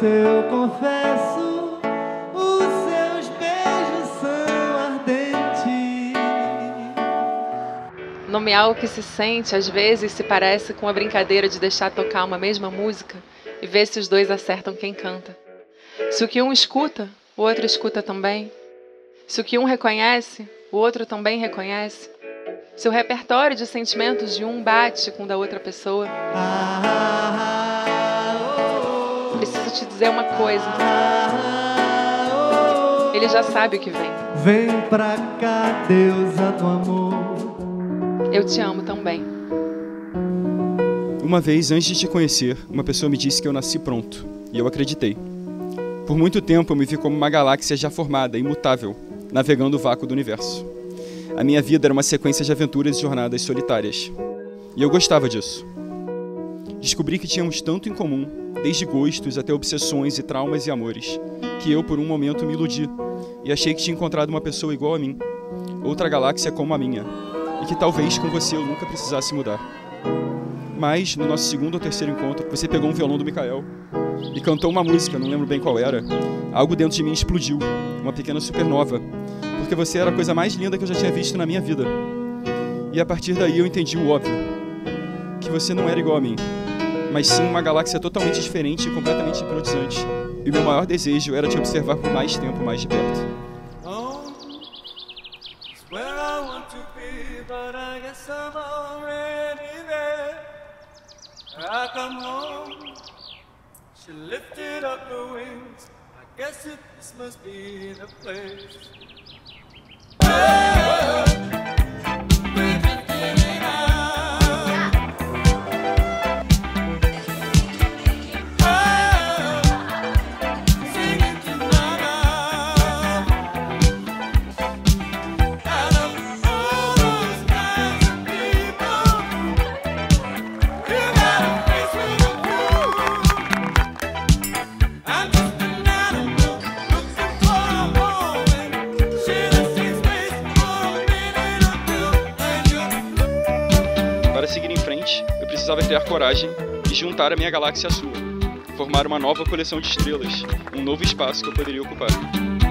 eu confesso, os seus beijos são ardentes. Nomear o que se sente, às vezes, se parece com a brincadeira de deixar tocar uma mesma música e ver se os dois acertam quem canta. Se o que um escuta, o outro escuta também. Se o que um reconhece, o outro também reconhece. Se o repertório de sentimentos de um bate com o da outra pessoa. Preciso te dizer uma coisa. Ele já sabe o que vem. Vem pra cá, deusa do amor. Eu te amo também. Uma vez, antes de te conhecer, uma pessoa me disse que eu nasci pronto, e eu acreditei. Por muito tempo eu me vi como uma galáxia já formada, imutável, navegando o vácuo do universo. A minha vida era uma sequência de aventuras e jornadas solitárias. E eu gostava disso. Descobri que tínhamos tanto em comum, desde gostos até obsessões e traumas e amores, que eu, por um momento, me iludi e achei que tinha encontrado uma pessoa igual a mim, outra galáxia como a minha, e que talvez com você eu nunca precisasse mudar. Mas, no nosso segundo ou terceiro encontro, você pegou um violão do Michael e cantou uma música, não lembro bem qual era. Algo dentro de mim explodiu, uma pequena supernova, porque você era a coisa mais linda que eu já tinha visto na minha vida. E a partir daí eu entendi o óbvio, que você não era igual a mim, mas sim uma galáxia totalmente diferente e completamente hipnotizante. E o meu maior desejo era te observar por mais tempo, mais de perto. I come home, she lifted up her wings. I guess this must be the place. We're drifting in singing tonight. Out of all those kinds of people, you got a face with a view. I'm just an animal looking for a woman. She'll see space for a minute or two, and you're... Para seguir em frente, eu precisava ter coragem e juntar a minha galáxia à sua, formar uma nova coleção de estrelas, um novo espaço que eu poderia ocupar.